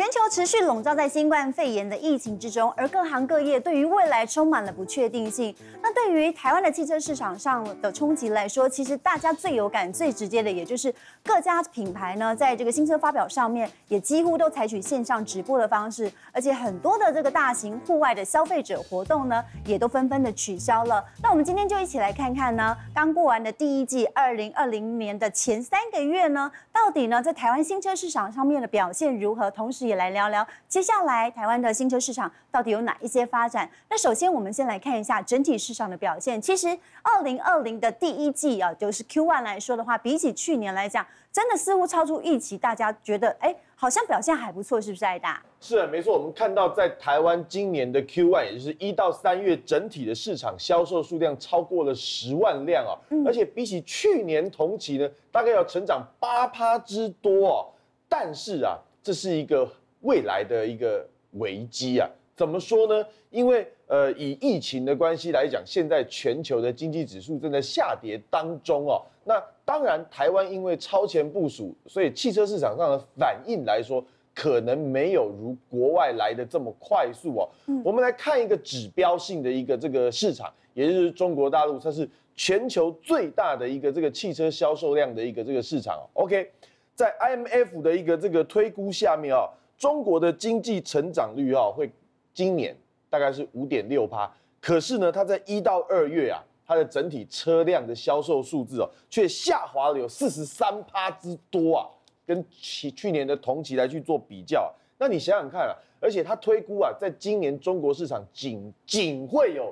全球持续笼罩在新冠肺炎的疫情之中，而各行各业对于未来充满了不确定性。那对于台湾的汽车市场上的冲击来说，其实大家最有感、最直接的，也就是各家品牌呢，在这个新车发表上面，也几乎都采取线上直播的方式，而且很多的这个大型户外的消费者活动呢，也都纷纷的取消了。那我们今天就一起来看看呢，刚过完的第一季2020年的前3个月呢，到底呢在台湾新车市场上面的表现如何？同时也来聊聊接下来台湾的新车市场到底有哪一些发展。那首先我们先来看一下整体市场的表现。其实2020的第一季啊，就是 Q1 来说的话，比起去年来讲，真的似乎超出预期，大家觉得好像表现还不错，是不是艾达？ 是，没错。我们看到在台湾今年的 Q1，也就是1到3月，整体的市场销售数量超过了10万辆啊，而且比起去年同期呢，大概要成长8%之多哦。但是啊，这是一个未来的一个危机啊。怎么说呢？因为以疫情的关系来讲，现在全球的经济指数正在下跌当中哦。那当然，台湾因为超前部署，所以汽车市场上的反应来说，可能没有如国外来的这么快速哦。我们来看一个指标性的一个这个市场，也就是中国大陆，它是全球最大的一个这个汽车销售量的一个这个市场哦。OK， 在 IMF 的一个这个推估下面哦，中国的经济成长率会今年大概是5.6%，可是呢，它在1到2月啊，它的整体车辆的销售数字却下滑了有43%之多啊，跟去年的同期来去做比较。那你想想看啊，而且它推估啊，在今年中国市场仅会有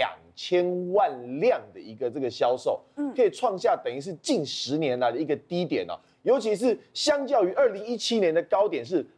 2000万辆的一个这个销售，可以创下等于是近10年来的一个低点啊。尤其是相较于2017年的高点是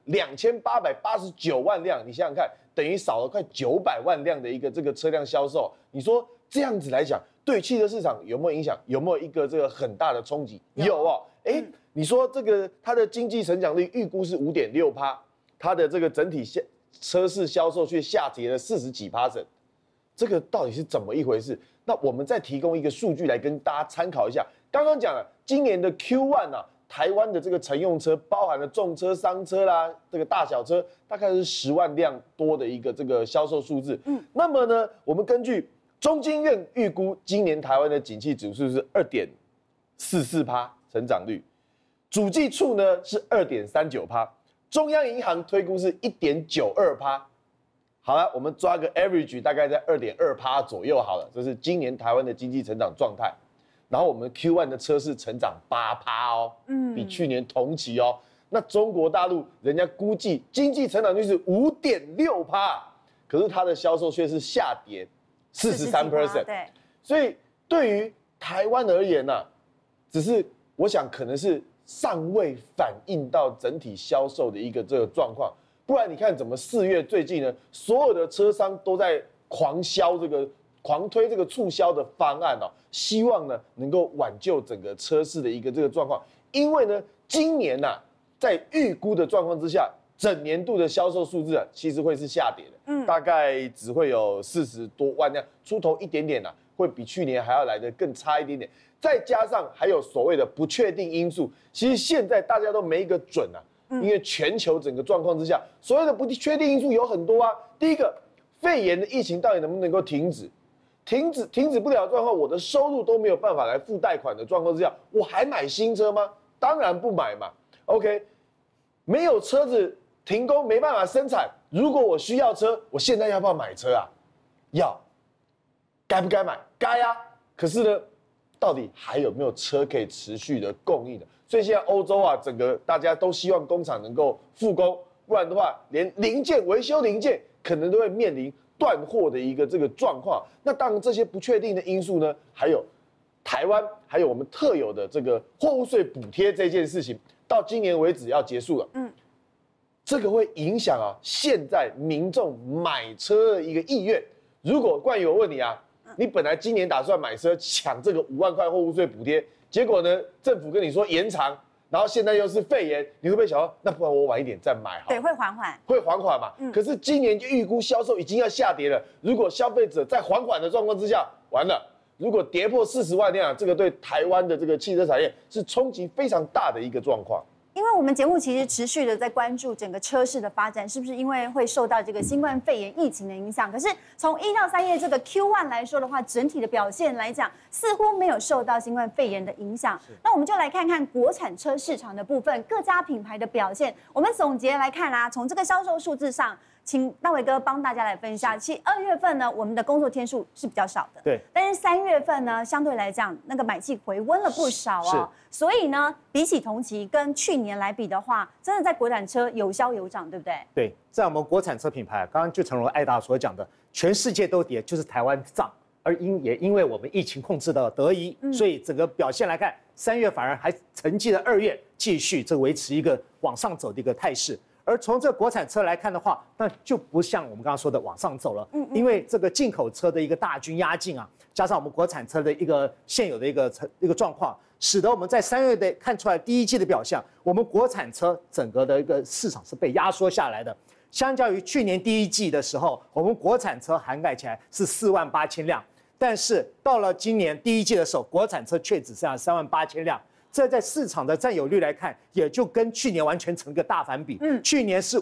2889万辆，你想想看，等于少了快900万辆的一个这个车辆销售。你说这样子来讲，对汽车市场有没有影响？有没有一个这个很大的冲击？有哦。你说这个它的经济成长率预估是5.6%，它的这个整体车市销售却下跌了40几%，这个到底是怎么一回事？那我们再提供一个数据来跟大家参考一下。刚刚讲了，今年的 Q1 啊，台湾的这个乘用车，包含了重车、商车啦，这个大小车，大概是10万辆多的一个这个销售数字。那么呢，我们根据中经院预估，今年台湾的景气指数是2.44%成长率，主计处呢是2.39%，中央银行推估是1.92%。好了，我们抓个 average， 大概在2.2%左右好了，这是今年台湾的经济成长状态。然后我们 Q1 的车市成长8%哦，比去年同期哦。那中国大陆人家估计经济成长率是5.6%，可是它的销售却是下跌43%。 对， 所以对于台湾而言呢，只是我想可能是尚未反映到整体销售的一个这个状况。不然你看怎么4月最近呢，所有的车商都在狂推这个促销的方案希望呢能够挽救整个车市的一个这个状况。因为呢，今年在预估的状况之下，整年度的销售数字其实会是下跌的，大概只会有40多万辆出头一点点会比去年还要来得更差一点点。再加上还有所谓的不确定因素，其实现在大家都没一个准因为全球整个状况之下，所谓的不确定因素有很多第一个，肺炎的疫情到底能不能够停止？停止不了的状况，我的收入都没有办法来付贷款的状况之下，我还买新车吗？当然不买嘛。OK， 没有车子停工，没办法生产。如果我需要车，我现在要不要买车啊？要。该不该买？该啊。可是呢，到底还有没有车可以持续的供应的？所以现在欧洲整个大家都希望工厂能够复工，不然的话，连维修零件可能都会面临断货的一个这个状况。那当然，这些不确定的因素呢，还有台湾，还有我们特有的这个货物税补贴这件事情，到今年为止要结束了。这个会影响现在民众买车的一个意愿。如果冠宇，我问你你本来今年打算买车抢这个5万块货物税补贴，结果呢，政府跟你说延长，然后现在又是肺炎，你会不会想那不然我晚一点再买好？ 对，会缓缓， 会缓缓嘛。可是今年就预估销售已经要下跌了，如果消费者在缓缓的状况之下，完了，如果跌破40万辆，这个对台湾的这个汽车产业是冲击非常大的一个状况。 因为我们节目其实持续的在关注整个车市的发展，是不是因为会受到这个新冠肺炎疫情的影响？可是从1到3月这个 Q1 来说的话，整体的表现来讲，似乎没有受到新冠肺炎的影响。那我们就来看看国产车市场的部分，各家品牌的表现。我们总结来看啊，从这个销售数字上。请大伟哥帮大家来分享。其实2月份呢，我们的工作天数是比较少的， 对。 但是3月份呢，相对来讲，那个买气回温了不少哦。所以呢，比起同期跟去年来比的话，真的在国产车有销有涨，对不对？ 对，在我们国产车品牌，刚刚就诚如艾达所讲的，全世界都跌，就是台湾涨。而也因为我们疫情控制的得宜，所以整个表现来看，3月反而还承继了2月，继续这维持一个往上走的一个态势。而从这国产车来看的话，那就不像我们刚刚说的往上走了，因为这个进口车的一个大军压境啊，加上我们国产车的一个现有的一个状况，使得我们在3月的看出来第一季的表现，我们国产车整个的一个市场是被压缩下来的。相较于去年第一季的时候，我们国产车涵盖起来是48000辆，但是到了今年第一季的时候，国产车却只剩下38000辆。这在市场的占有率来看，也就跟去年完全成一个大反比。去年是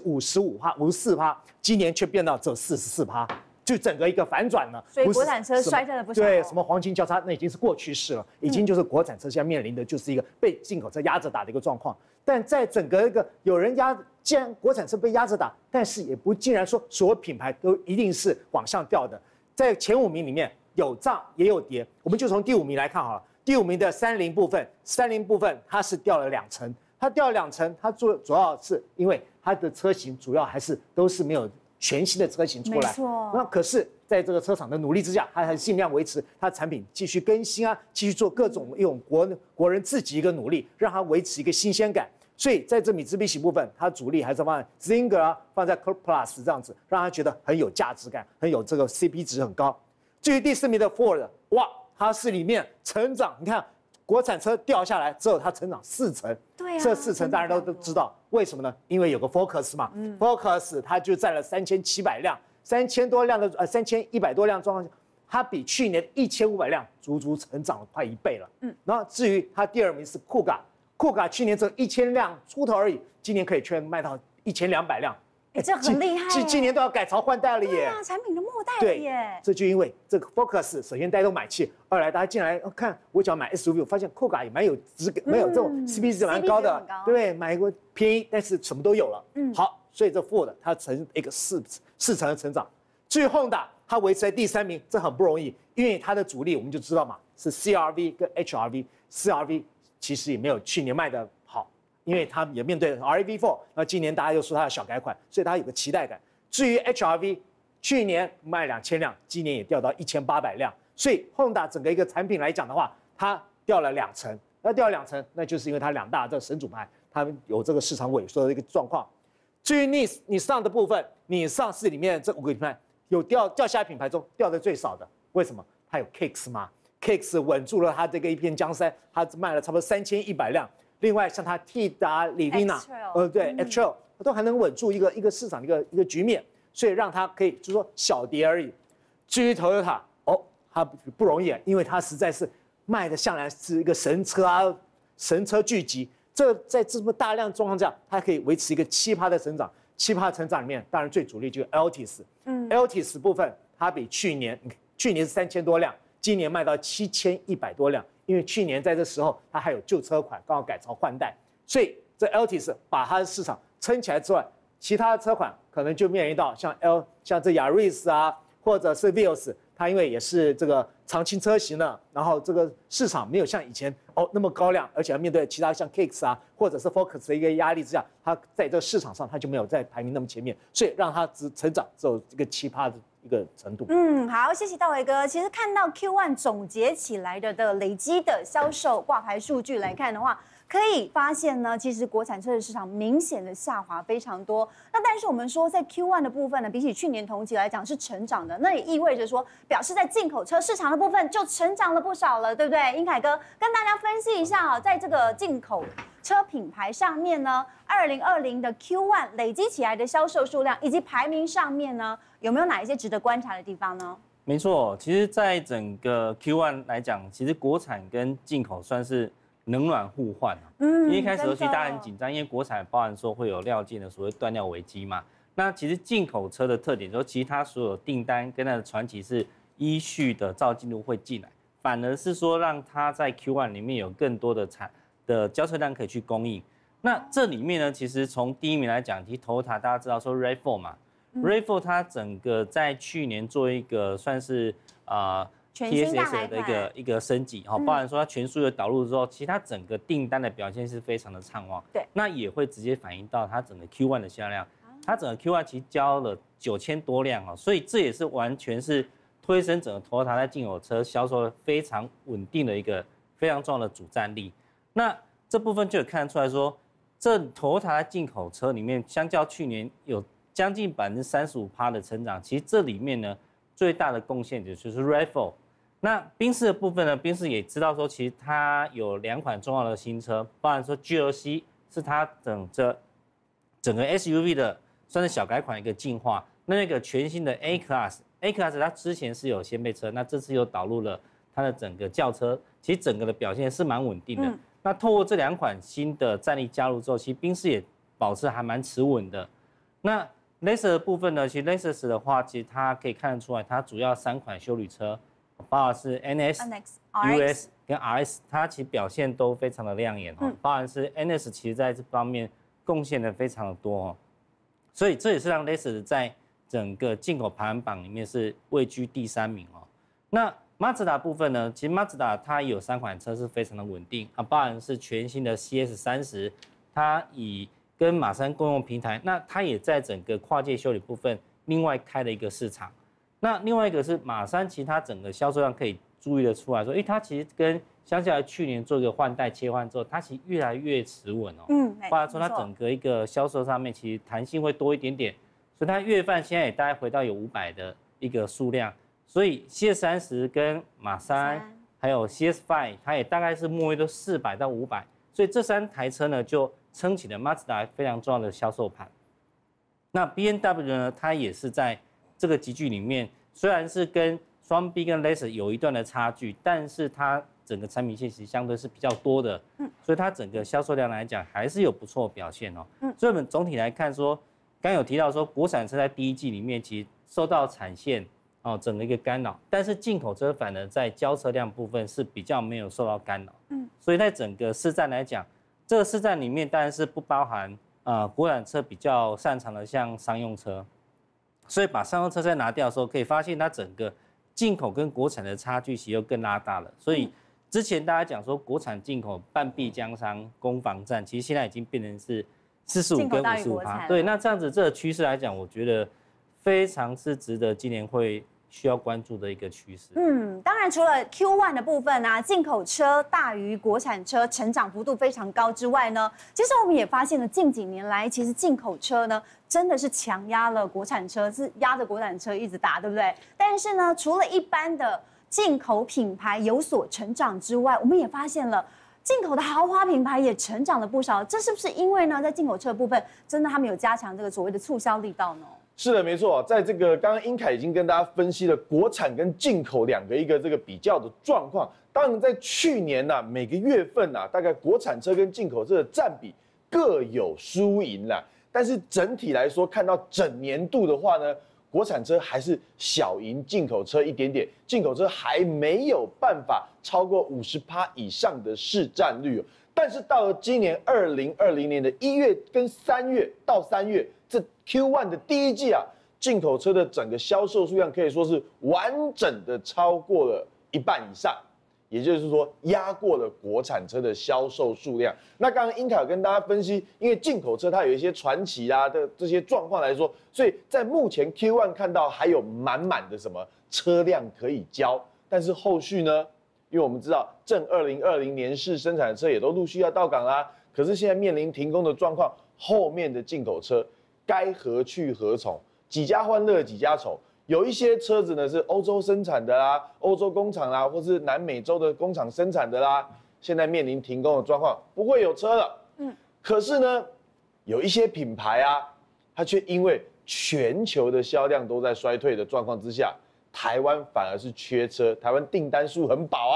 54%，今年却变到只有44%，就整个一个反转了。 所以国产车衰退了不少。 对，什么黄金交叉，那已经是过去式了，已经就是国产车现在面临的就是一个被进口车压着打的一个状况。但在整个一个有人既然国产车被压着打，但是也不尽然说所有品牌都一定是往上掉的。在前5名里面有涨也有跌，我们就从第5名来看好了。第5名的30部分，它是掉了2成，它掉了2成，它主要是因为它的车型主要还是都是没有全新的车型出来。 没错。 那可是在这个车厂的努力之下，它还是尽量维持它产品继续更新啊，继续做各种用国人自己一个努力，让它维持一个新鲜感。所以在这米兹比喜部分，它主力还是放在 Zinger 啊，放在 Plus 这样子，让它觉得很有价值感，很有这个 CP 值很高。至于第4名的 Ford， 哇！它是里面成长，你看国产车掉下来之后，它成长4成。对啊，这4成大家都知道，为什么呢？因为有个 Focus 嘛，Focus 它就占了3700辆，3100多辆状况下，它比去年1500辆足足成长了快1倍了。然后至于它第2名是酷嘎去年只有1000辆出头而已，今年可以全卖到1200辆。 这很厉害， 今年都要改朝换代了耶！ 对啊，产品的末代了耶。 这就因为这个 Focus 首先带动买气，二来大家进来看，我想买 SUV， 我发现酷嘎也蛮有这种 CP 值蛮高的，对不对？买一个便宜，但是什么都有了。好，所以这 Ford 它成一个4成的成长。至于 Honda， 它维持在第3名，这很不容易，因为它的主力我们就知道嘛，是 CR-V 跟 HR-V。CR-V 其实也没有去年卖的好。因为它也面对 RAV4， 那今年大家又说它的小改款，所以它有个期待感。至于 HRV， 去年卖2000辆，今年也掉到1800辆，所以 Honda 整个一个产品来讲的话，它掉了2成。那掉了2成，那就是因为它2大这神主牌，它们有这个市场萎缩的一个状况。至于你上的部分，你上市里面这5个品牌有掉下来品牌中掉的最少的，为什么？它有 Kicks 嘛 ，Kicks 稳住了它这个一片江山，它卖了差不多3100辆。另外，像它 T 达里维纳，对 X-Trail， 都还能稳住一个市场的一个局面，所以让它可以就是说小跌而已。至于 Toyota， 它不容易，因为它实在是卖的向来是一个神车啊，神车聚集。在这么大量状况下，它可以维持一个7%的成长。7%成长里面，当然最主力就是 Altis。Altis 部分，它比去年是3000多辆，今年卖到7100多辆。因为去年在这时候，它还有旧车款刚好改朝换代，所以这 Altis 把它的市场撑起来之外，其他的车款可能就面临到像这 Yaris 啊，或者是 Vios， 它因为也是这个长青车型的，然后这个市场没有像以前那么高亮，而且要面对其他像 Kicks 啊，或者是 Focus 的一个压力之下，它在这个市场上它就没有在排名那么前面，所以让它只成长只有这个7%的一个程度。 好，谢谢大伟哥。其实看到 Q1 总结起来的累积的销售挂牌数据来看的话，可以发现呢，其实国产车的市场明显的下滑非常多。那但是我们说在 Q1 的部分呢，比起去年同期来讲是成长的，那也意味着说，表示在进口车市场的部分就成长了不少了，对不对？英凯哥跟大家分析一下在这个进口车品牌上面呢，2020的 Q1 累积起来的销售数量以及排名上面呢，有没有哪一些值得观察的地方呢？ 没错，其实在整个 Q1 来讲，其实国产跟进口算是冷暖互换啊。因为一开始真的其实大家很紧张，因为国产包含说会有料件的所谓断料危机嘛。那其实进口车的特点就是，其实它所有订单跟它的传奇是依序的照进度会进来，反而是说让它在 Q1 里面有更多的交车量可以去供应。那这里面呢，其实从第一名来讲，其实 Toyota 大家知道说 RAV4 嘛，RAV4 它整个在去年做一个算是TSS 的一个升级哈，包含说它全速的导入之后，其实它整个订单的表现是非常的畅旺， 对， 那也会直接反映到它整个 Q1 的销量。它整个 Q1 其实交了9000多辆哦，所以这也是完全是推升整个 Toyota 在进口车销售非常稳定的一个非常重要的主战力。那这部分就有看得出来说，这 Toyota 在进口车里面，相较去年有将近35%的成长。其实这里面呢，最大的贡献就是 RAV4。那宾士的部分呢，宾士也知道说，其实它有2款重要的新车，包含说 GLC 是它整个 SUV 的。算是小改款一个进化，那个全新的 A Class 它之前是有掀背车，那这次又导入了它的整个轿车，其实整个的表现是蛮稳定的。那透过这2款新的战力加入之后，其实宾士也保持还蛮持稳的。那 Lexus 的部分呢，其实 Lexus 的话，其实它可以看得出来，它主要3款休旅车，包含是 NS、US 跟 RS， 它其实表现都非常的亮眼哦。包含是 NS 其实在这方面贡献的非常的多哦。所以这也是让 Lexus 在整个进口排行榜里面是位居第3名哦。那 Mazda 部分呢，其实 Mazda 它有3款车是非常的稳定啊，包含是全新的 CS30， 它以跟马三共用平台，那它也在整个跨界修理部分另外开了一个市场。那另外一个是马三，其实它整个销售量可以注意得出来说，它其实跟相较于去年做一个换代切换之后，它其实越来越持稳哦。包含说它整个一个销售上面其实弹性会多一点点，所以它月份现在也大概回到有500的一个数量。所以 CS30 跟马三还有 CS5， 它也大概是末位都400到500，所以这3台车呢就撑起了 Mazda 非常重要的销售盘。那 BMW 呢，它也是在这个集聚里面，虽然是跟双 B 跟 Lexus 有一段的差距，但是它整个产品线其实相对是比较多的，所以它整个销售量来讲还是有不错的表现哦。所以我们总体来看说，刚有提到说国产车在第1季里面其实受到产线整个一个干扰，但是进口车反而在交车量部分是比较没有受到干扰。所以在整个市占来讲，这个市占里面当然是不包含国产车比较擅长的像商用车，所以把商用车再拿掉的时候，可以发现它整个进口跟国产的差距其实又更拉大了。所以之前大家讲说国产进口半壁江山攻防战，其实现在已经变成是45跟55%。对，那这样子这个趋势来讲，我觉得非常是值得今年会需要关注的一个趋势。 当然除了 Q1 的部分啊，进口车大于国产车，成长幅度非常高之外呢，其实我们也发现了近几年来，其实进口车呢真的是强压了国产车，是压着国产车一直打，对不对？但是呢，除了一般的进口品牌有所成长之外，我们也发现了进口的豪华品牌也成长了不少。这是不是因为呢，在进口车的部分，真的他们有加强这个所谓的促销力道呢？ 是的，没错，在这个刚刚英凯已经跟大家分析了国产跟进口2个一个这个比较的状况。当然，在去年每个月份大概国产车跟进口车的占比各有输赢啦。但是整体来说，看到整年度的话呢，国产车还是小赢进口车一点点，进口车还没有办法超过50%以上的市占率。但是到了今年2020年的1月跟3月到3月，这 Q1 的第1季进口车的整个销售数量可以说是完整的超过了1半以上，也就是说压过了国产车的销售数量。那刚刚英凯有跟大家分析，因为进口车它有一些传奇的这些状况来说，所以在目前 Q1 看到还有满满的什么车辆可以交，但是后续呢？因为我们知道正2020年式生产的车也都陆续要到港啦，可是现在面临停工的状况，后面的进口车该何去何从？几家欢乐几家愁。有一些车子呢是欧洲生产的啦，欧洲工厂啦，或是南美洲的工厂生产的啦，现在面临停工的状况，不会有车了。可是呢，有一些品牌它却因为全球的销量都在衰退的状况之下，台湾反而是缺车，台湾订单数很饱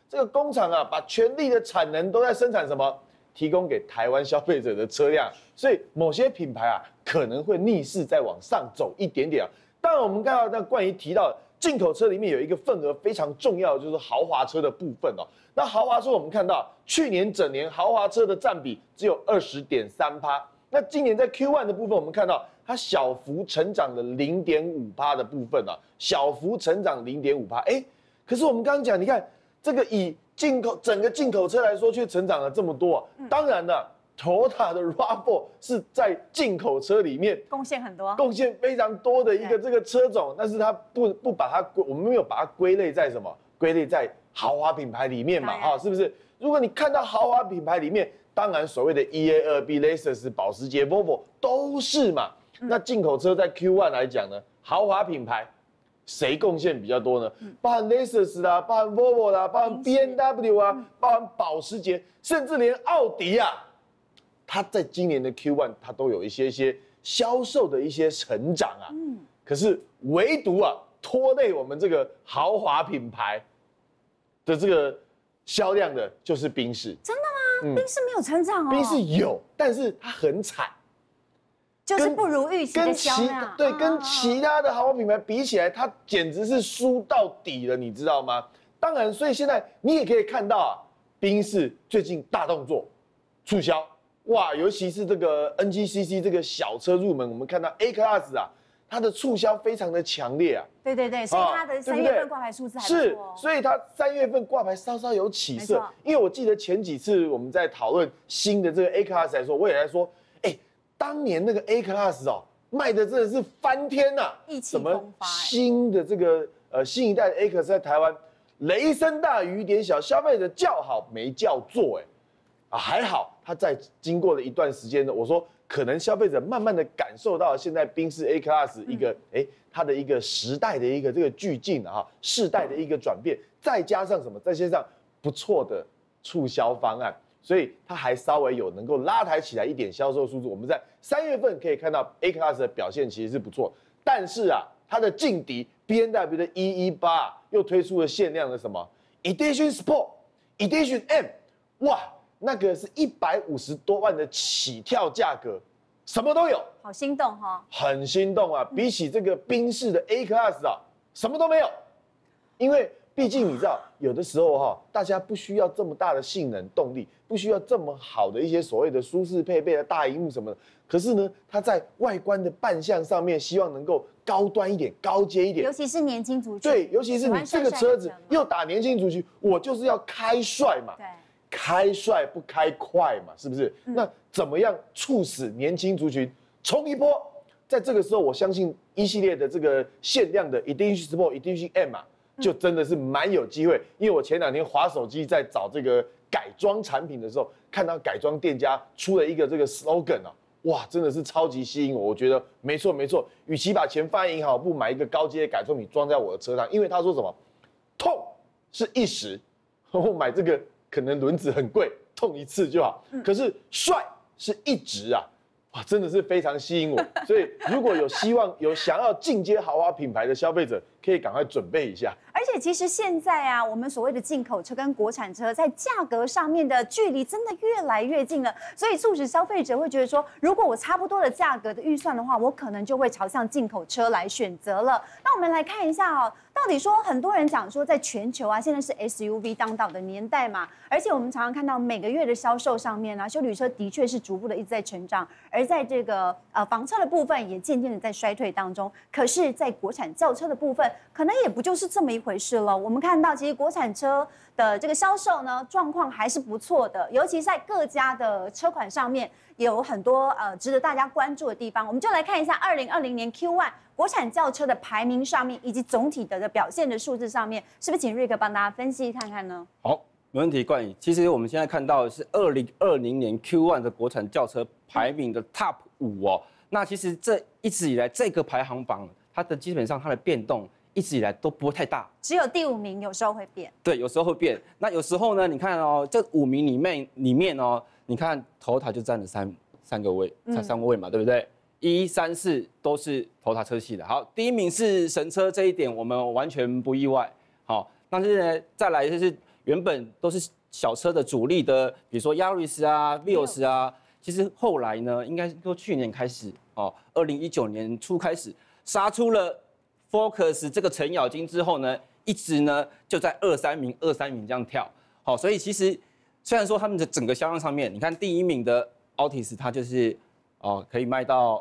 这个工厂啊，把全力的产能都在生产什么？提供给台湾消费者的车辆，所以某些品牌啊可能会逆势再往上走一点点啊。当然，我们看到那冠仪提到进口车里面有一个份额非常重要的，就是豪华车的部分哦。那豪华车我们看到去年整年豪华车的占比只有20.3%，那今年在 Q1 的部分，我们看到它小幅成长了0.5%的部分啊，小幅成长0.5%。哎，可是我们刚刚讲，你看这个以整个进口车来说，却成长了这么多啊。当然了，Toyota 的 RAV4 是在进口车里面贡献很多， 贡献非常多的一个这个车种，但是它不把它我们没有把它归类在什么？归类在豪华品牌里面嘛，啊，是不是？如果你看到豪华品牌里面，当然所谓的 EA2B、Lexus、保时捷、Volvo 都是嘛。那进口车在 Q1 来讲呢，豪华品牌谁贡献比较多呢？包含 Lexus 啦，包含 Volvo 啦，包含 BMW 啊，包含保时捷，甚至连奥迪啊，它在今年的 Q1 它都有一些销售的一些成长啊。可是唯独啊拖累我们这个豪华品牌的这个销量的就是宾士。 真的吗？宾士没有成长哦。 宾士有，但是它很惨。 就是不如预期的销量， 对，跟其他的豪华品牌比起来，它简直是输到底了，你知道吗？当然，所以现在你也可以看到啊，宾士最近大动作促销，哇，尤其是这个 NGCC 这个小车入门，我们看到 A Class 啊，它的促销非常的强烈啊。 对，所以它的3月份挂牌数字还不错。 是，所以它3月份挂牌稍稍有起色，因为我记得前几次我们在讨论新的这个 A Class 来说，我也在说，当年那个 A Class 哦，卖的真的是翻天呐， 什么新的这个新一代的 A Class 在台湾雷声大雨点小，消费者叫好没叫座还好它在经过了一段时间呢，我说可能消费者慢慢的感受到现在宾士 A Class 一个它的一个时代的一个这个巨进啊，世代的一个转变，再加上什么，再加上不错的促销方案。所以它还稍微有能够拉抬起来一点销售数字。我们在3月份可以看到 A Class 的表现其实是不错，但是啊，它的劲敌 BMW 的118又推出了限量的什么 Edition Sport、Edition M， 哇，那个是150多万的起跳价格，什么都有， 好心动哈， 很心动啊！比起这个宾士的 A Class 啊，什么都没有，因为毕竟你知道，有的时候大家不需要这么大的性能动力，不需要这么好的一些所谓的舒适配备的大萤幕什么的。可是呢，它在外观的扮相上面，希望能够高端一点、高阶一点， 尤其是年轻族群。 对，尤其是你这个车子又打年轻族群，我就是要开帅嘛。 对， 开帅不开快嘛，是不是？那怎么样促使年轻族群冲一波？在这个时候，我相信一系列的这个限量的 Edition Sport、Edition M 啊。就真的是蛮有机会，因为我前2天滑手机在找这个改装产品的时候，看到改装店家出了一个这个 slogan 啊，哇，真的是超级吸引我。我觉得没错，与其把钱放在银行，不如买一个高阶的改装品装在我的车上，因为他说什么，痛是一时，我买这个可能轮子很贵，痛一次就好，可是帅是一直啊。哇，真的是非常吸引我，所以如果有希望有想要进阶豪华品牌的消费者，可以赶快准备一下。 而且其实现在啊，我们所谓的进口车跟国产车在价格上面的距离真的越来越近了，所以促使消费者会觉得说，如果我差不多的价格的预算的话，我可能就会朝向进口车来选择了。那我们来看一下哦，到底说很多人讲说，在全球啊，现在是 SUV 当道的年代嘛，而且我们常常看到每个月的销售上面啊，休旅车的确是逐步的一直在成长，而在这个房车的部分也渐渐的在衰退当中。可是，在国产轿车的部分，可能也不就是这么一回事了。我们看到，其实国产车的这个销售呢，状况还是不错的，尤其在各家的车款上面也有很多值得大家关注的地方。我们就来看一下2020年 Q1 国产轿车的排名上面，以及总体的表现的数字上面，是不是请瑞哥帮大家分析看看呢？ 好，没问题，冠宇。其实我们现在看到的是2020年 Q1 的国产轿车排名的 Top 5哦。那其实这一直以来这个排行榜，它的基本上它的变动一直以来都不会太大， 只有第5名有时候会变。 对，有时候会变。那有时候呢，你看哦，这5名里面哦，你看Toyota就占了三个位，才3个位嘛，对不对？1、3、4都是Toyota车系的。好，第1名是神车，这一点我们完全不意外。好，但是呢，再来就是原本都是小车的主力的，比如说 Yaris 啊、Vios 啊，其实后来呢，应该说去年开始哦，2019年初开始杀出了 Focus 这个程咬金之后呢，一直呢就在23名这样跳。好，所以其实虽然说他们的整个销量上面，你看第1名的 Altis 它就是可以卖到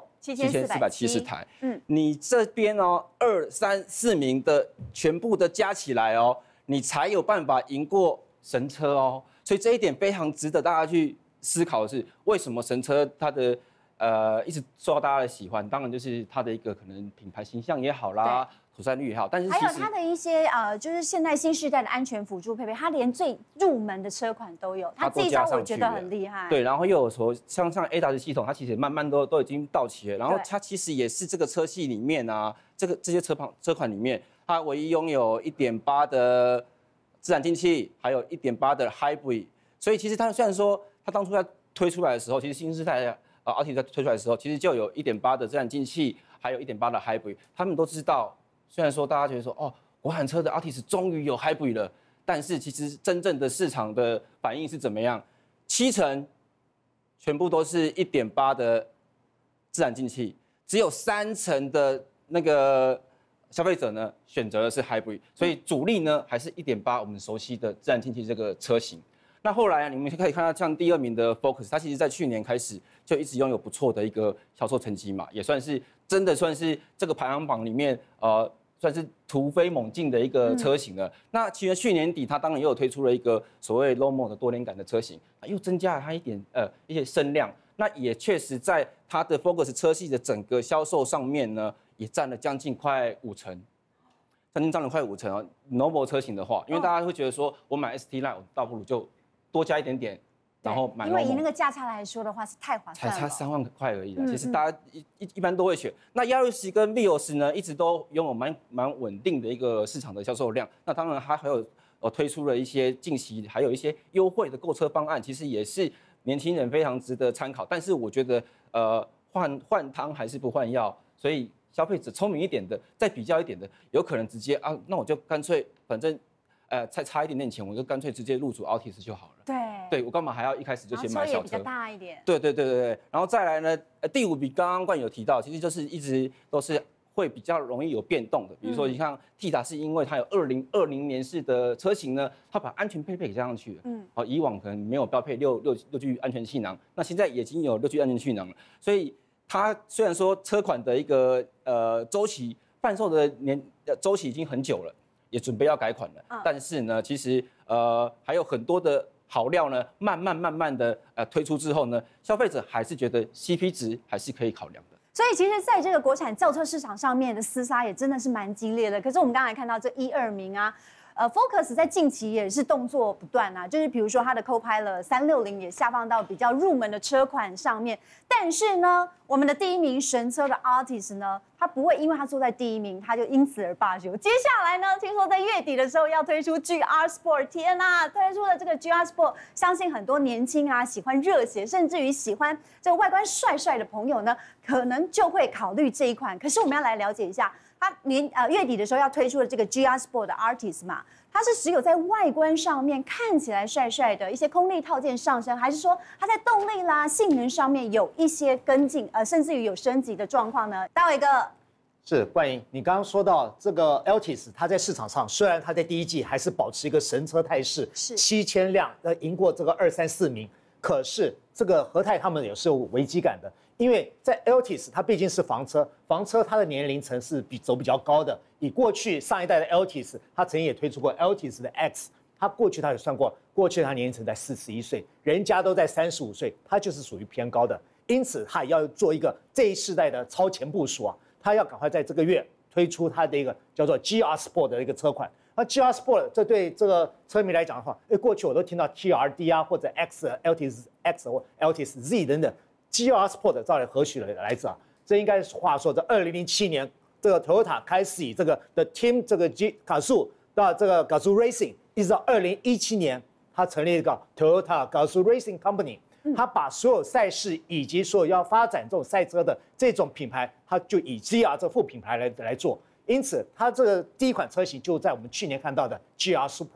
7470台，你这边哦2、3、4名的全部的加起来哦，你才有办法赢过神车哦。所以这一点非常值得大家去思考的是，为什么神车它的一直受到大家的喜欢？当然就是它的一个可能品牌形象也好啦。妥善率也好，但是还有它的一些就是现在新世代的安全辅助配备，它连最入门的车款都有，它这一招我觉得很厉害。 对，然后又有说像ADAS 系统，它其实慢慢都已经到齐了，然后它其实也是这个车系里面啊，这些车款里面，它唯一拥有1.8的自然进气，还有1.8的 Hybrid， 所以其实它虽然说它当初在推出来的时候，其实新世代Altis 在推出来的时候，其实就有1.8的自然进气，还有1.8的 Hybrid， 他们都知道。虽然说大家觉得说国产车的 Altis 终于有 Hybrid 了，但是其实真正的市场的反应是怎么样？70%全部都是1.8的自然进气，只有3%的那个消费者呢选择的是 Hybrid， 所以主力呢还是1.8我们熟悉的自然进气这个车型。那后来你们可以看到，像第2名的 Focus， 它其实在去年开始就一直拥有不错的一个销售成绩嘛，也算是这个排行榜里面算是突飞猛进的一个车型了。那其实去年底它当然也有推出了一个所谓 Lomo 的多连杆的车型，又增加了它一些声量。那也确实在它的 Focus 车系的整个销售上面呢，也占了将近快50%。占了快50%哦。Noble 车型的话，因为大家会觉得说我买 ST Line， 我倒不如就多加一点点，然后买 Noble。因为以那个价差来说的话，是太划算了， 才差3万块而已啦。其实大家一般都会选。那 Yaris 跟 Vios 呢，一直都拥有蛮稳定的一个市场的销售量。那当然，它还有推出了一些近期还有一些优惠的购车方案，其实也是年轻人非常值得参考。但是我觉得换汤还是不换药，所以消费者聪明一点的，再比较一点的，有可能直接那我就干脆反正再差一点点钱，我就干脆直接入主 Altis 就好了。对，我干嘛还要一开始就先买小车？ 车也比较大一点。 对，然后再来呢，第5比刚刚冠有提到，其实就是一直都是会比较容易有变动的。比如说，你看 Tita 是因为它有2020年式的车型呢，它把安全配备给加上去了。以往可能没有标配6G 安全气囊，那现在已经有6G 安全气囊了。所以它虽然说车款的一个周期贩售的周期已经很久了，也准备要改款了，但是呢，其实还有很多的好料呢，慢慢的推出之后呢，消费者还是觉得 CP 值还是可以考量的。 所以其实在这个国产轿车市场上面的厮杀也真的是蛮激烈的。可是我们刚才看到这1、2名啊。Focus 在近期也是动作不断啊，就是比如说它的 Co-Pilot 360也下放到比较入门的车款上面，但是呢，我们的第1名神车的 Altis 呢，它不会因为它坐在第1名，它就因此而罢休。接下来呢，听说在月底的时候要推出 GR Sport， 天哪，推出了这个 GR Sport， 相信很多年轻啊喜欢热血，甚至于喜欢这个外观帅帅的朋友呢，可能就会考虑这一款。可是我们要来了解一下。它月底的时候要推出的这个 GR Sport 的 Altis 嘛，它是只有在外观上面看起来帅帅的一些空力套件上升，还是说它在动力啦、性能上面有一些跟进，甚至于有升级的状况呢？大伟哥， 是冠莹，你刚刚说到这个 Altis， 它在市场上虽然它在第1季还是保持一个神车态势，是7000辆，赢过这个2、3、4名，可是这个和泰他们也是有危机感的。因为在 Altis 它毕竟是房车它的年龄层是比较高的。以过去上一代的 Altis， 它曾经也推出过 Altis 的 X， 它过去它也算过，过去它年龄层在41岁，人家都在35岁，它就是属于偏高的。因此它也要做一个这一世代的超前部署啊，它要赶快在这个月推出它的一个叫做 GR Sport 的一个车款。那 GR Sport 这对这个车迷来讲的话，过去我都听到 TRD 啊或者 Altis X 或 Altis Z 等等。GR Sport 到底何许来自啊？这应该是话说，在2007年，这个 Toyota 开始以这个的 Team 这个卡素到这个卡素 Racing， 一直到2017年，他成立一个 Toyota 卡素 Racing Company， 他把所有赛事以及所有要发展这种赛车的这种品牌，他就以 GR 这副品牌来做。因此，它这个第1款车型就在我们去年看到的 GR Supra。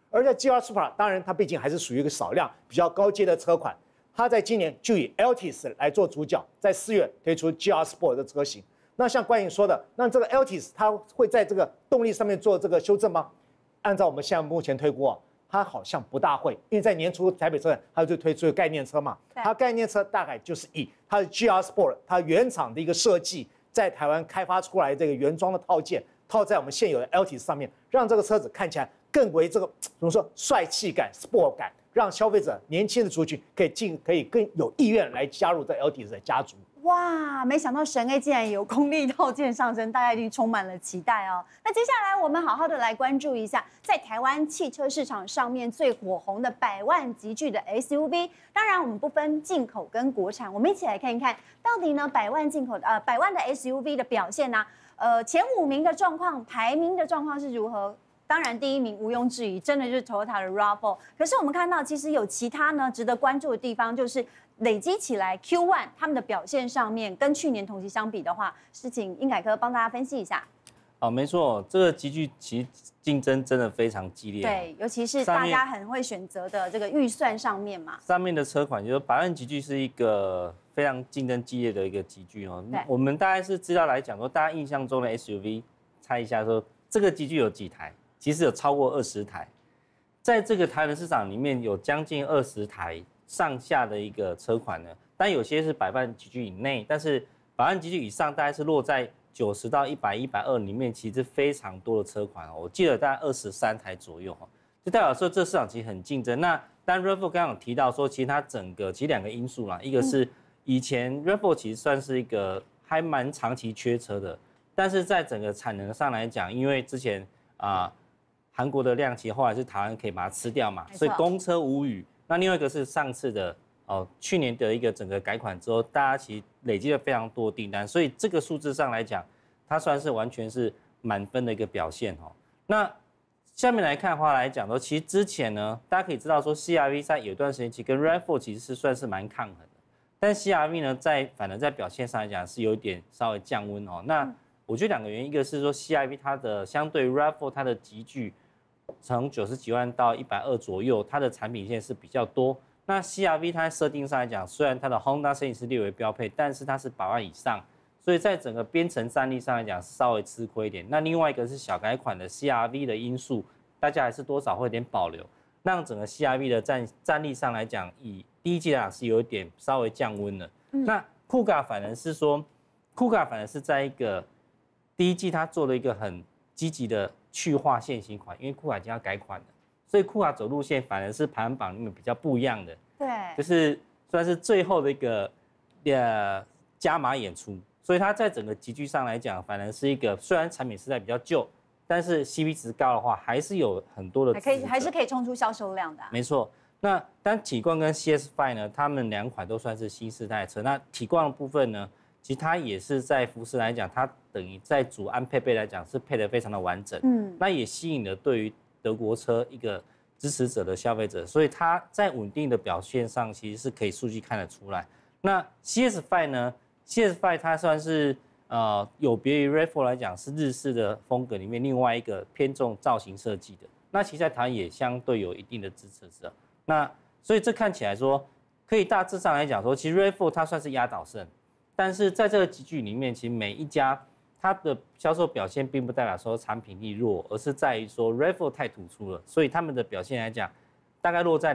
而在 GR Supra， 当然它毕竟还是属于一个少量比较高阶的车款，它在今年就以 Altis 来做主角，在4月推出 GR Sport 的车型。那像冠颖说的，那这个 Altis 它会在这个动力上面做这个修正吗？按照我们现在目前推估啊，它好像不大会，因为在年初台北车展它就推出概念车嘛，它概念车大概就是以它的 GR Sport 它原厂的一个设计，在台湾开发出来这个原装的套件，套在我们现有的 Altis 上面，让这个车子看起来更为这个怎么说帅气感、sport 感，让消费者年轻的族群可以更有意愿来加入这 Altis 的家族。 哇，没想到神 A 竟然有功率套件上升，大家一定充满了期待哦。那接下来我们好好的来关注一下，在台湾汽车市场上面最火红的100万级距的 SUV。当然，我们不分进口跟国产，我们一起来看一看，到底呢100万的 SUV 的表现呢？前5名的状况，排名的状况是如何？当然，第1名毋庸置疑，真的就是 Toyota 的 RAV4。可是我们看到，其实有其他呢值得关注的地方，就是累积起来 Q1 他们的表现上面，跟去年同期相比的话，是请英凯科帮大家分析一下。 没错，这个集聚其实竞争真的非常激烈。 对，尤其是大家很会选择的这个预算上面嘛。 上面的车款就是100万级距是一个非常竞争激烈的一个集聚哦。我们大概是知道来讲说，大家印象中的 SUV， 猜一下说这个集聚有几台？其实有超过20台，在这个台湾市场里面有将近20台上下的一个车款呢，但有些是100万级距以内，但是100万级距以上大概是落在90到100、120里面，其实非常多的车款哦，我记得大概23台左右哦，就代表说这市场其实很竞争。那但 RAV4 刚刚有提到说，其实它其实2个因素啦，一个是以前 RAV4 其实算是一个还蛮长期缺车的，但是在整个产能上来讲，因为之前韩国的量其实后来是台湾可以把它吃掉嘛，所以公车无虞。那另外一个是上次的去年的一个整个改款之后，大家其实累积了非常多订单，所以这个数字上来讲，它算是完全是满分的一个表现哦。那下面来看的话来讲说，其实之前呢，大家可以知道说 CR-V 在有一段时间其实跟 RAV4 其实是算是蛮抗衡的，但 CR-V 呢反而在表现上来讲是有一点稍微降温哦。那我觉得2个原因，一个是说 CR-V 它的相对 RAV4 它的集聚从90几万到120左右，它的产品线是比较多。那 CR-V 它在设定上来讲，虽然它的 Honda 设计是列为标配，但是它是100万以上，所以在整个编程战力上来讲稍微吃亏一点。那另外一个是小改款的 CR-V 的因素，大家还是多少会有点保留，让整个 CR-V 的战力上来讲，以第一季来讲是有一点稍微降温了。那酷卡反而是在一个第一季它做了一个很积极的去化线型款，因为酷卡已经要改款了，所以酷卡走路线反而是排行榜里面比较不一样的， 对， 就是算是最后的一个加码演出，所以它在整个集聚上来讲，反而是一个虽然产品实在比较旧，但是 CP 值高的话，还是有很多的还是可以冲出销售量的没错。那但体冠跟 CS5 呢，他们2款都算是新世代的车。那体冠的部分呢，其实它也是在福斯来讲，它等于在主安配备来讲是配得非常的完整，那也吸引了对于德国车一个支持者的消费者，所以它在稳定的表现上其实是可以数据看得出来。那 CS5 呢 ，CS5 它算是有别于 RAV4 来讲是日式的风格里面另外一个偏重造型设计的，那其实在台湾也相对有一定的支持者。那所以这看起来说，可以大致上来讲说，其实 RAV4 它算是压倒胜，但是在这个集聚里面，其实每一家它的销售表现并不代表说产品力弱，而是在于说 RAV4 太突出了，所以他们的表现来讲，大概落在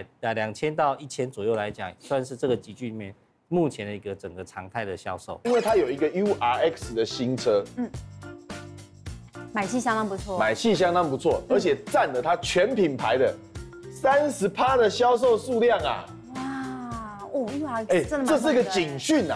2000到1000左右来讲，算是这个集聚里面目前的一个整个常态的销售。 因为它有一个 URX 的新车， 买气相当不错， 而且占了它全品牌的30%的销售数量啊！ 哇，URX 真的这是个警讯啊！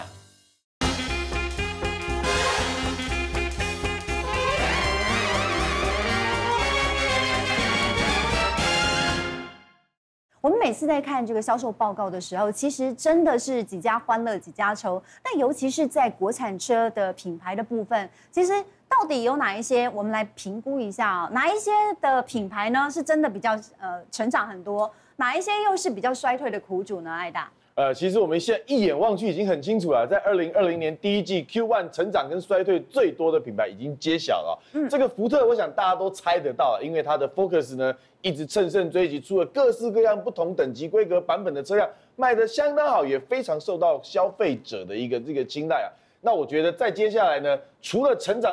我们每次在看这个销售报告的时候，其实真的是几家欢乐几家愁。那尤其是在国产车的品牌的部分，其实到底有哪一些？我们来评估一下啊，哪一些的品牌呢是真的比较成长很多，哪一些又是比较衰退的苦主呢？艾达， 其实我们现在一眼望去已经很清楚了，在2020年第一季 Q1 成长跟衰退最多的品牌已经揭晓了。这个福特，我想大家都猜得到，因为它的 Focus 呢一直乘胜追击，出了各式各样不同等级规格版本的车辆，卖得相当好，也非常受到消费者的一个青睐啊。那我觉得在接下来呢，除了成长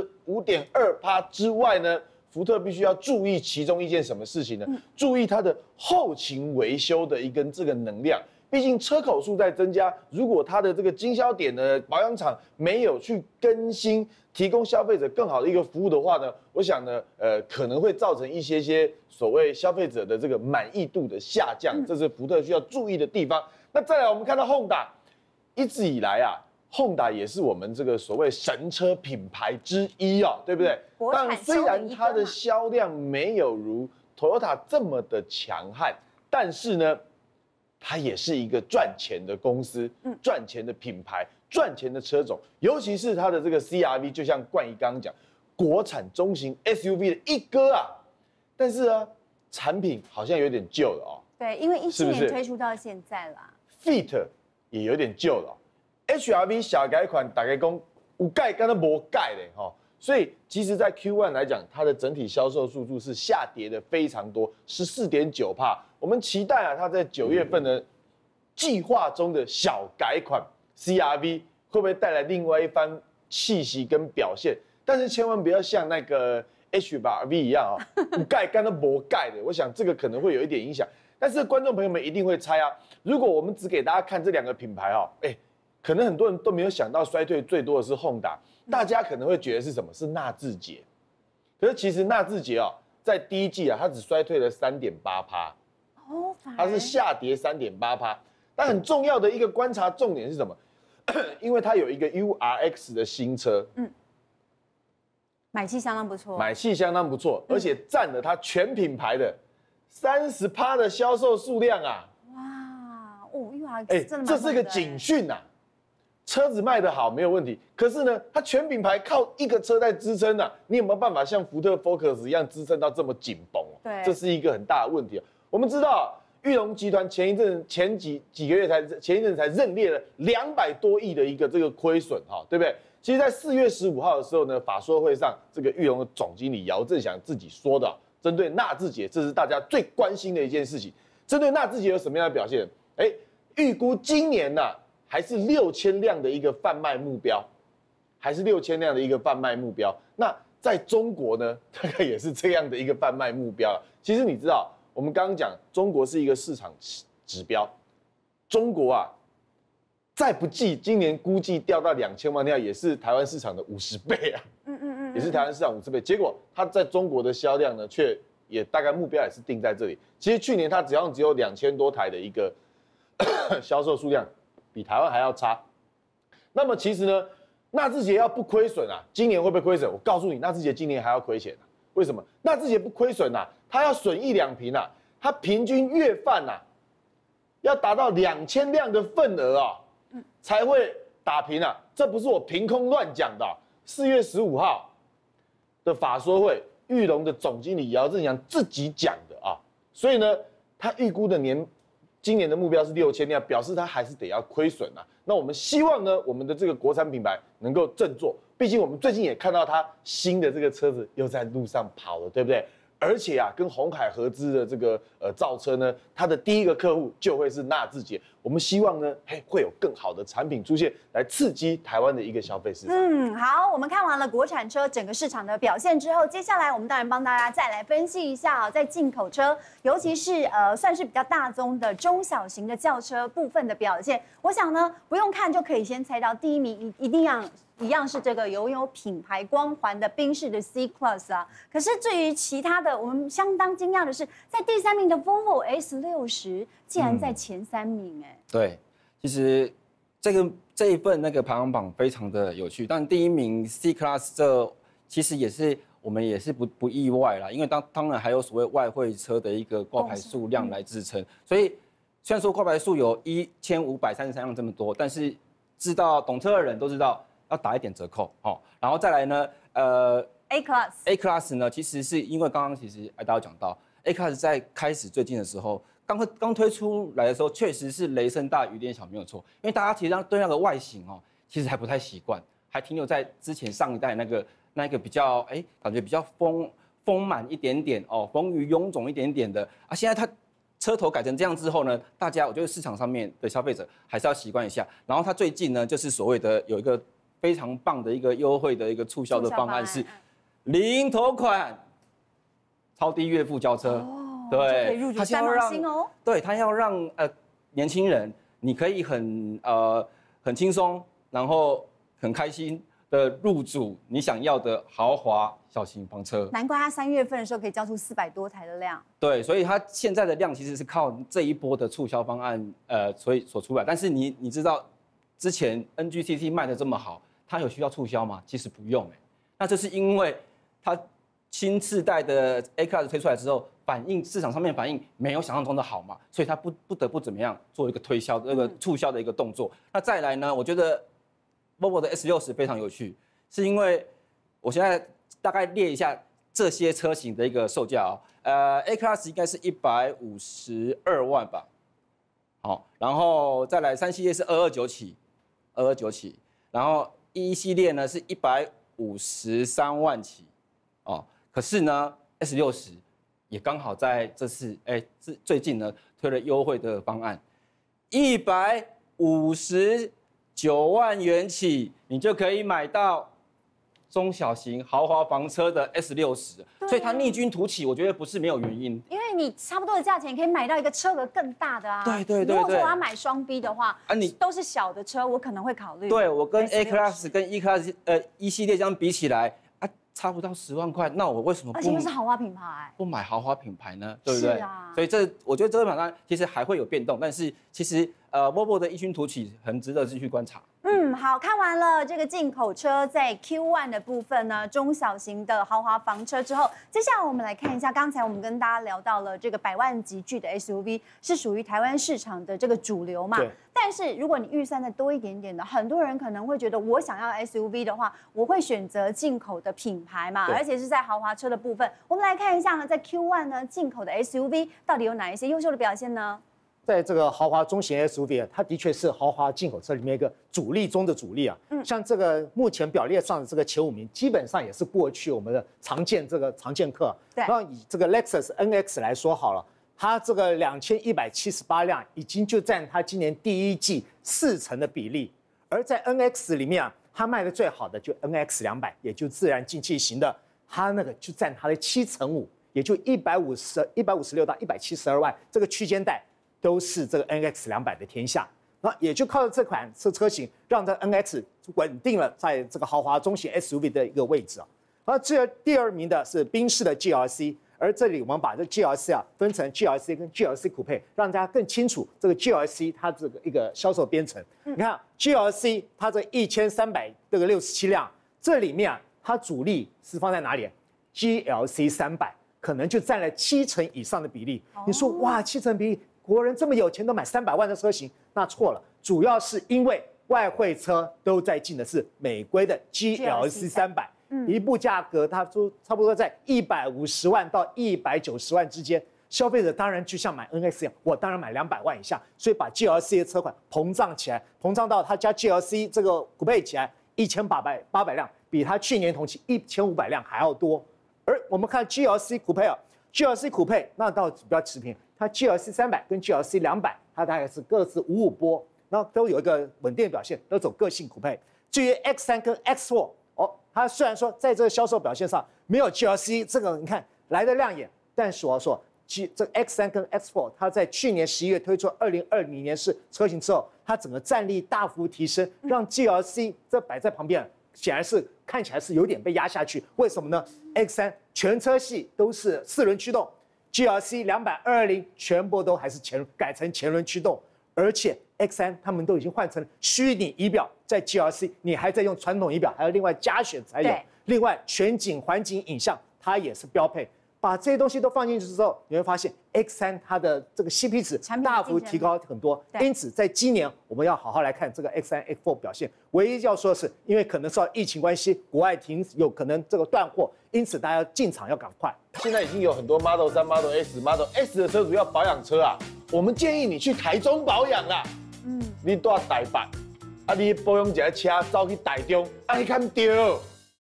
25.2%之外呢，福特必须要注意其中一件什么事情呢？注意它的后勤维修的一根这个能量。毕竟车口数在增加，如果它的这个经销点呢，保养厂没有去更新，提供消费者更好的一个服务的话呢，我想呢，可能会造成一些所谓消费者的这个满意度的下降，这是福特需要注意的地方。那再来，我们看到 Honda 一直以来啊，Honda 也是我们这个所谓神车品牌之一哦，对不对？但虽然它的销量没有如 Toyota 这么的强悍，但是呢，它也是一个赚钱的公司，赚钱的品牌，赚钱的车种，尤其是它的这个 CR-V， 就像冠仪刚刚讲，国产中型 SUV 的一哥啊，但是啊，产品好像有点旧了哦。 对，因为17年推出到现在啦。 Fit 也有点旧了哦。HRV 小改款大概讲有改，刚才没改嘞哈，所以其实，在 Q1 来讲，它的整体销售数字是下跌的非常多，14.9%。我们期待啊，它在9月份的计划中的小改款 CR-V 会不会带来另外一番气息跟表现？但是千万不要像那个 HRV 一样啊，有改刚才没改的，我想这个可能会有一点影响。但是观众朋友们一定会猜啊，如果我们只给大家看这两个品牌啊，可能很多人都没有想到衰退最多的是 Honda， 大家可能会觉得是什么？是纳智捷。可是其实纳智捷啊，在第一季啊，它只衰退了3.8%，它是下跌3.8%。但很重要的一个观察重点是什么？因为它有一个 URX 的新车， 买气相当不错， 买气相当不错，而且占了它全品牌的30%的销售数量啊！ 哇，URX 真的这是个警讯呐。车子卖得好没有问题，可是呢，它全品牌靠一个车在支撑啊，你有没有办法像福特 Focus 一样支撑到这么紧绷？ 对， 这是一个很大的问题。我们知道，裕隆集团前一阵才认列了200多亿的一个这个亏损哈，对不对？其实，在4月15号的时候呢，法说会上，这个裕隆的总经理姚振祥自己说的，针对纳智捷，这是大家最关心的一件事情。针对纳智捷有什么样的表现？预估今年呐，还是6000辆的一个贩卖目标，那在中国呢，大概也是这样的一个贩卖目标。其实你知道，我们刚刚讲中国是一个市场指标，中国啊，再不济今年估计掉到2000万辆，也是台湾市场的50倍啊。也是台湾市场50倍。结果它在中国的销量呢，却也大概目标也是定在这里。其实去年它只有2000多台的一个销售数量，比台湾还要差。那么其实呢，纳智捷要不亏损啊，今年会不会亏损？我告诉你，纳智捷今年还要亏钱啊。为什么？纳智捷不亏损啊，它要损益两平啊，它平均月贩啊，要达到2000辆的份额啊，才会打平啊。这不是我凭空乱讲的，4月15号的法说会，裕隆的总经理姚振祥自己讲的啊。所以呢，他预估的今年的目标是6000辆，表示他还是得要亏损啊。那我们希望呢，我们的这个国产品牌能够振作，毕竟我们最近也看到它新的这个车子又在路上跑了，对不对？而且啊，跟鸿海合资的这个造车呢，它的第一个客户就会是纳智捷。我们希望呢，会有更好的产品出现，来刺激台湾的一个消费市场。 好，我们看完了国产车整个市场的表现之后，接下来我们当然帮大家再来分析一下在进口车，尤其是算是比较大宗的中小型的轿车部分的表现。我想呢，不用看就可以先猜到第一名一样是这个拥有品牌光环的宾士的 C Class 啊。可是至于其他的，我们相当惊讶的是，在第3名的 Volvo S60竟然在前3名对，其实这一份那个排行榜非常的有趣，但第1名 C Class 这其实我们也是不意外啦，因为当然还有所谓外汇车的一个挂牌数量来支撑，所以虽然说挂牌数有1533辆这么多，但是懂车的人都知道要打一点折扣然后再来呢 A Class 呢，其实是因为刚刚其实大家有讲到 A Class 在开始最近的时候， 刚推出来的时候，确实是雷声大雨点小，没有错。因为大家其实对那个外形哦，其实还不太习惯，还停留在之前上一代那个比较感觉比较丰满一点点哦，丰腴臃肿一点点的啊。现在它车头改成这样之后呢，大家我觉得市场上面的消费者还是要习惯一下。然后它最近呢，就是所谓的有一个非常棒的一个优惠的一个促销的方案是零头款超低月付交车。对， 他现在要让对他要让年轻人，你可以很轻松，然后很开心的入主你想要的豪华小型房车。 难怪他3月份的时候可以交出400多台的量。 对，所以他现在的量其实是靠这一波的促销方案所出来。但是你知道之前 NGCT 卖的这么好，它有需要促销吗？其实不用那这是因为它新世代的 A Class 推出来之后，市场上面反应没有想象中的好嘛，所以它不得不怎么样做一个推销这个促销的一个动作。那再来呢，我觉得 Volvo 的 S60非常有趣，是因为我现在大概列一下这些车型的一个售价A Class 应该是152万吧，好，然后再来3系列是229起，然后1系列呢是153万起，可是呢 S60也刚好在这次最近呢推了优惠的方案，159万元起，你就可以买到中小型豪华房车的 S60，所以它逆军突起，我觉得不是没有原因。 因为你差不多的价钱可以买到一个车额更大的啊。 对。 如果说我要买双 B 的话，你都是小的车，我可能会考虑。 对，我跟 A Class 跟 E Class 1系列这样比起来。差不到10万块，那我为什么不？ 而且又是豪华品牌， 不买豪华品牌呢？对不对？ 是啊。 所以我觉得这个马上其实还会有变动，但是其实Volvo 的异军突起很值得继续观察。 好，看完了这个进口车在 Q1 的部分呢，中小型的豪华房车之后，接下来我们来看一下，刚才我们跟大家聊到了这个100万级距的 SUV 是属于台湾市场的这个主流嘛？ 对。 但是如果你预算再多一点点的，很多人可能会觉得，我想要 SUV 的话，我会选择进口的品牌嘛，而且是在豪华车的部分。我们来看一下呢，在 Q1 呢，进口的 SUV 到底有哪一些优秀的表现呢？ 在这个豪华中型 SUV 它的确是豪华进口车里面一个主力中的主力啊。像这个目前表列上的这个前5名，基本上也是过去我们的常见客。 对。 那以这个 Lexus NX 来说好了，它这个2178辆已经就占它今年第一季40%的比例。而在 NX 里面它卖的最好的就 NX 200，也就自然进气型的，它那个就占它的5%，也就156到172万这个区间带。都是这个 NX 200的天下，那也就靠这款车型，让这 NX 稳定了在这个豪华中型 SUV 的一个位置啊。而第2名的是宾士的 GLC， 而这里我们把这 GLC 分成 GLC 跟 GLC Coupe， 让大家更清楚这个 GLC 它这个一个销售编程。你看 GLC 它这1367辆，这里面它主力是放在哪里 ？GLC 300可能就占了70%以上的比例。你说哇，70%比例。国人这么有钱都买300万的车型，那错了，主要是因为外汇车都在进的是美规的 GLC 300，一部价格它都差不多在150万到190万之间，消费者当然就像买 NX 一样，我当然买200万以下，所以把 GLC 的车款膨胀起来，膨胀到它加 GLC 这个Coupe起来1800辆，比它去年同期1500辆还要多。而我们看 GLC Coupe，GLC Coupe 那倒比较持平。它 GLC 300跟 GLC 200，它大概是各自55波，然后都有一个稳定的表现，都走个性Coupe。至于 X3 跟 X4，它虽然说在这个销售表现上没有 GLC 这个你看来的亮眼，但是我要说，这 X3 跟 X4，它在去年11月推出2020年式车型之后，它整个战力大幅提升，让 GLC 这摆在旁边，显然是看起来是有点被压下去。为什么呢 ？X3 全车系都是4轮驱动。GLC 220全部都还是改成前轮驱动，而且 X3 他们都已经换成虚拟仪表，在 GLC 你还在用传统仪表，还要另外加选才有。另外全景环景影像它也是标配。把这些东西都放进去之后，你会发现 X3它的这个 CP 值大幅提高很多，因此在今年我们要好好来看这个 X3、X4 表现。唯一要说的是，因为可能受到疫情关系，国外有可能这个断货，因此大家要进场要赶快。 现在已经有很多 Model 3、Model S、Model S 的车主要保养车啊，我们建议你去台中保养啦。你住台北，啊，你保养一下车走去台中，啊，你看对。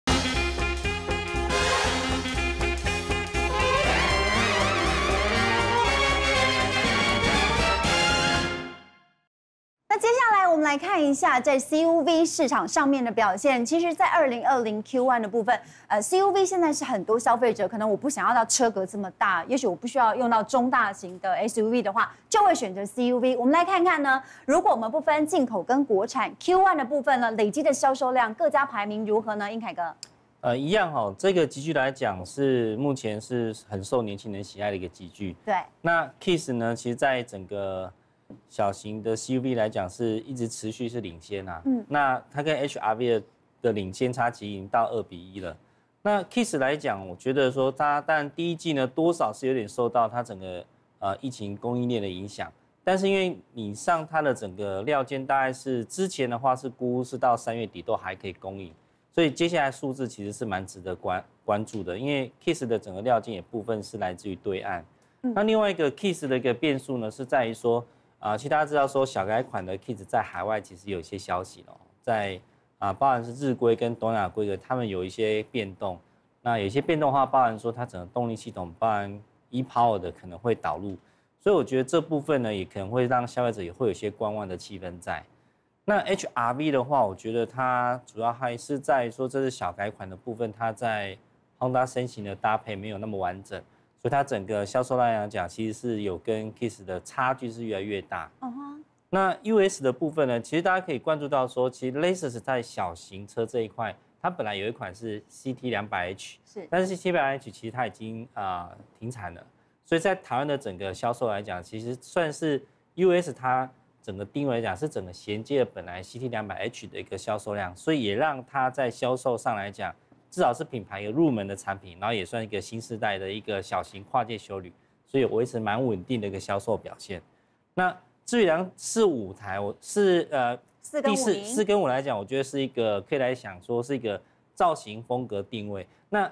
接下来我们来看一下在 CUV 市场上面的表现。其实，在2020 Q1 的部分，CUV 现在是很多消费者可能我不想要到车格这么大，也许我不需要用到中大型的 SUV 的话，就会选择 CUV。我们来看看呢，如果我们不分进口跟国产 Q1 的部分呢，累积的销售量各家排名如何呢？英凯哥。 一样哈，这个集具来讲是目前是很受年轻人喜爱的一个集具。 对。 那 Kiss 呢，其实在整个小型的 CUV 来讲是一直持续是领先啊，那它跟 HRV 的领先差其实已经到2:1了。那 Kiss 来讲，我觉得说它当然第一季呢多少是有点受到它整个疫情供应链的影响，但是因为你上它的整个料件大概是之前的话是估是到3月底都还可以供应，所以接下来数字其实是蛮值得关注的，因为 Kiss 的整个料件也部分是来自于对岸。那另外一个 Kiss 的一个变数呢是在于说。其实大家知道说小改款的 Kiss 在海外其实有一些消息哦，在包含是日规跟东亚规格，他们有一些变动。那有一些变动的话，包含说它整个动力系统，包含 ePower 的可能会导入，所以我觉得这部分呢，也可能会让消费者也会有一些观望的气氛在。那 HRV 的话，我觉得它主要还是在说这是小改款的部分，它在 Honda 身形的搭配没有那么完整。所以它整个销售量来讲，其实是有跟 Kiss 的差距是越来越大。那 US 的部分呢，其实大家可以关注到说，其实 Lexus 在小型车这一块，它本来有一款是 CT200H， 但是 CT200H 其实它已经停产了。所以在台湾的整个销售来讲，其实算是 US 它整个定位来讲是整个衔接了本来 CT200H 的一个销售量，所以也让它在销售上来讲。至少是品牌一个入门的产品，然后也算一个新世代的一个小型跨界休旅，所以维持蛮稳定的一个销售表现。那至于4、5台，我是第4跟5来讲，我觉得是一个可以来想说是一个造型风格定位。那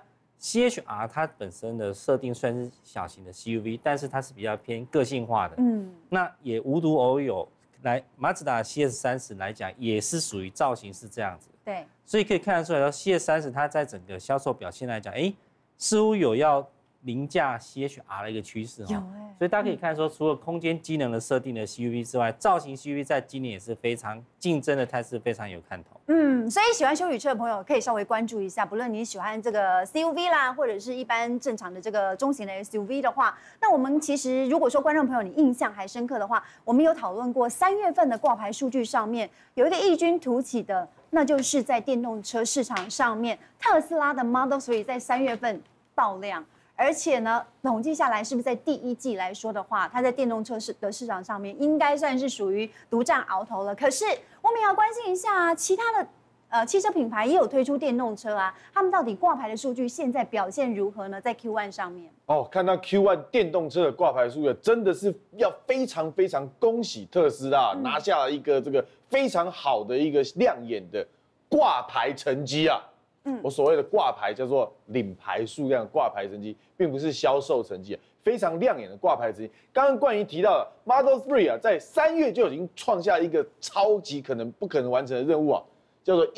CHR 它本身的设定算是小型的 CUV， 但是它是比较偏个性化的。那也无独偶有，来马自达 CS30 来讲，也是属于造型是这样子。 对， 所以可以看得出来说 ，CS30 它在整个销售表现来讲，似乎有要凌驾 CHR 的一个趋势哈。所以大家可以看说，除了空间机能的设定的 CUV 之外，造型 CUV 在今年也是非常竞争的态势非常有看头。 所以喜欢休旅车的朋友可以稍微关注一下，不论你喜欢这个 CUV 啦，或者是一般正常的这个中型的 SUV 的话，那我们其实如果说观众朋友你印象还深刻的话，我们有讨论过3月份的挂牌数据上面有一个异军突起的。那就是在电动车市场上面，特斯拉的 Model 3在3月份爆量，而且呢，统计下来是不是在第1季来说的话，它在电动车的市场上面应该算是属于独占鳌头了。可是我们也要关心一下其他的汽车品牌也有推出电动车啊，他们到底挂牌的数据现在表现如何呢？在 Q1 上面看到 Q1 电动车的挂牌数据，真的是要非常非常恭喜特斯拉拿下了一个这个非常好的一个亮眼的挂牌成绩啊。我所谓的挂牌叫做领牌数量挂牌成绩，并不是销售成绩，非常亮眼的挂牌成绩。刚刚冠仪提到了 Model 3啊，在3月就已经创下一个超级不可能完成的任务啊，叫做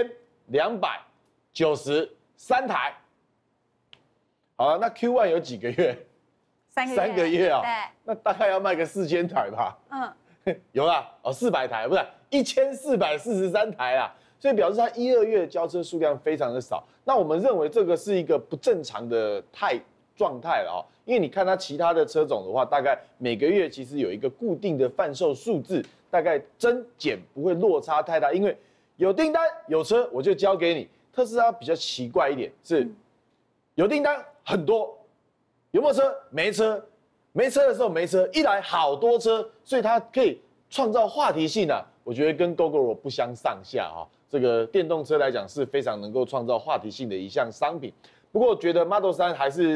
1293台。好了，那 Q1 有几个月？3个月啊，那大概要卖个4000台吧。有啦，400台，不是1443台啦。所以表示它1、2月交车数量非常的少。那我们认为这个是一个不正常的状态了因为你看它其他的车种的话，大概每个月其实有一个固定的贩售数字，大概增减不会落差太大，因为有订单有车我就交给你。特斯拉比较奇怪一点是，有订单很多，有没有车？没车，没车的时候没车，一来好多车，所以它可以创造话题性啊。我觉得跟 Gogoro 不相上下这个电动车来讲是非常能够创造话题性的一项商品。不过我觉得 Model 3还是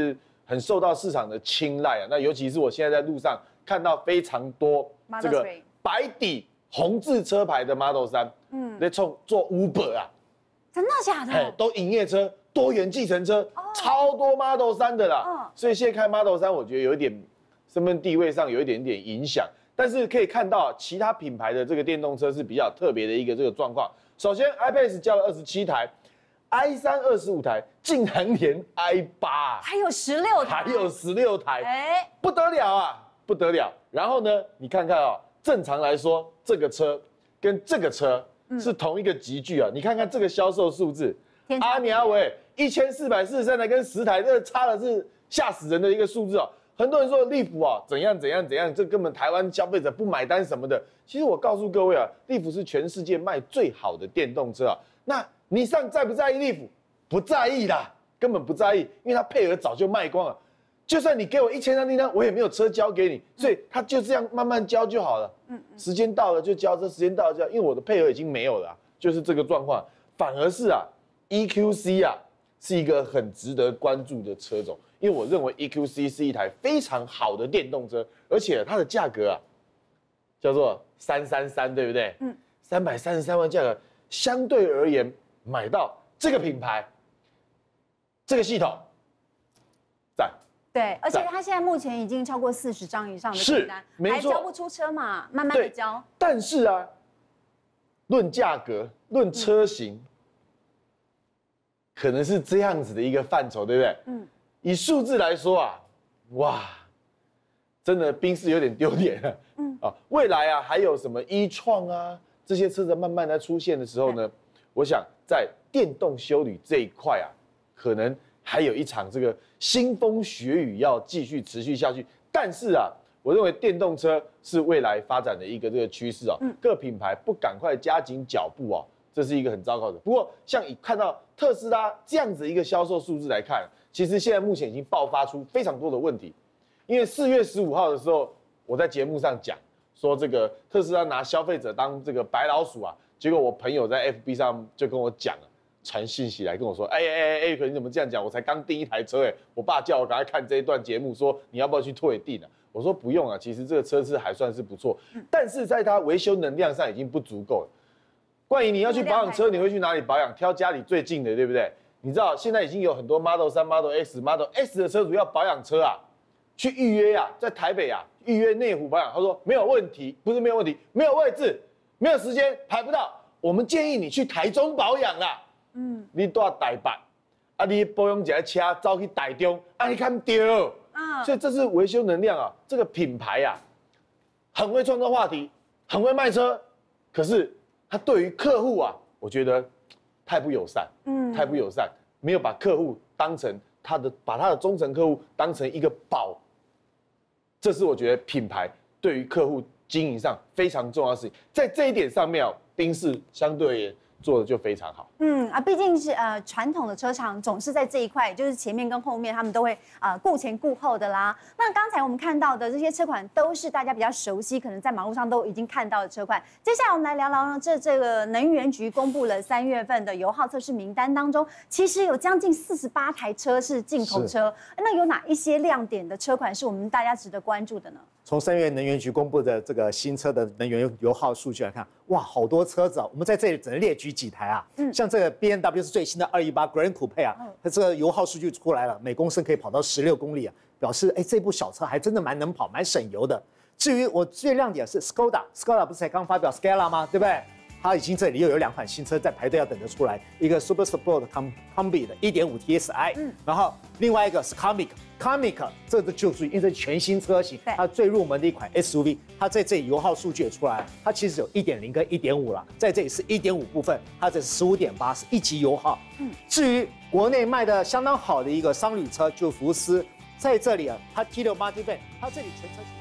很受到市场的青睐啊。那尤其是我现在在路上看到非常多这个白底红字车牌的 Model 3，在做 Uber 啊， 真的假的？ 都营业车、多元计程车，超多 Model 3的啦。所以现在看 Model 3，我觉得有一点身份地位上有一点点影响。但是可以看到，其他品牌的这个电动车是比较特别的一个这个状况。首先 ，iPACE 交了27台。i3 25台，竟然连 i8 还有16台， 还有16台，不得了啊，不得了。然后呢，你看看啊，正常来说，这个车跟这个车是同一个级距啊。你看看这个销售数字，阿娘喂，1443台跟10台，这差的是吓死人的一个数字哦。很多人说利福啊，怎样，这根本台湾消费者不买单什么的。其实我告诉各位啊，利福是全世界卖最好的电动车啊。那你上在不在意利福？不在意啦，根本不在意，因为它配额早就卖光了。就算你给我1000张订单，我也没有车交给你，所以他就这样慢慢交就好了。时间到了就交车，时间到了就交，因为我的配额已经没有了，就是这个状况。反而是啊 ，EQC 啊是一个很值得关注的车种，因为我认为 EQC 是一台非常好的电动车，而且它的价格啊叫做333，对不对？333万价格，相对而言。买到这个品牌，这个系统，赞。 对，而且它现在目前已经超过40张以上的订单，还交不出车嘛，慢慢的交。 但是啊，论价格、论车型，可能是这样子的一个范畴，对不对？以数字来说啊，哇，真的宾士有点丢脸了。未来啊，还有什么e-tron啊这些车子慢慢的出现的时候呢？我想在电动休旅这一块啊，可能还有一场这个腥风血雨要继续持续下去。但是啊，我认为电动车是未来发展的一个这个趋势啊。各品牌不赶快加紧脚步啊，这是一个很糟糕的。不过，像以看到特斯拉这样子一个销售数字来看，其实现在目前已经爆发出非常多的问题。因为4月15号的时候，我在节目上讲说，这个特斯拉拿消费者当这个白老鼠啊。结果我朋友在 FB 上就跟我讲了，传信息来跟我说，可你怎么这样讲？我才刚订一台车，我爸叫我赶快看这一段节目，说你要不要去退订啊？我说不用啊，其实这个车子还算是不错，但是在它维修能量上已经不足够了。冠仪，你要去保养车，你会去哪里保养？挑家里最近的，对不对？你知道现在已经有很多 Model 3、Model X、Model S 的车主要保养车啊，去预约啊，在台北啊预约内湖保养，他说没有问题，不是没有问题，没有位置。没有时间排不到，我们建议你去台中保养啦。你住台北，啊，你保养一下车走去台中，啊，你看丢。所以这是维修能量啊，这个品牌啊，很会创造话题，很会卖车，可是他对于客户啊，我觉得太不友善，太不友善，没有把客户当成把他的忠诚客户当成一个宝。这是我觉得品牌对于客户经营上非常重要的事情，在这一点上面，宾士相对而言做的就非常好。 毕竟是传统的车厂总是在这一块，就是前面跟后面他们都会顾前顾后的啦。那刚才我们看到的这些车款都是大家比较熟悉，可能在马路上都已经看到的车款。接下来我们来聊聊呢，这个能源局公布了3月份的油耗测试名单当中，其实有将近48台车是进口车。那有哪一些亮点的车款是我们大家值得关注的呢？ 从3月能源局公布的这个新车的能源油耗数据来看，哇，好多车子啊！我们在这里只能列举几台啊。像这个 B&W 是最新的218 Grand Coupe 啊，它这个油耗数据出来了，每公升可以跑到16公里啊，表示这部小车还真的蛮能跑，蛮省油的。至于我最亮点是 Skoda 不是才刚发表 Scala 吗？对不对？它已经这里又有2款新车在排队要等着出来，一个 Super Sport Combi 的 1.5 TSI，然后另外一个是 Comic， 这个就属于因为这是全新车型，它最入门的一款 SUV， 它在这里油耗数据也出来了，它其实有 1.0 跟 1.5 了，在这里是 1.5 部分，它这是 15.8 是1级油耗。至于国内卖的相当好的一个商旅车，就福斯，在这里啊，它 T6 Multivan， 它这里全车。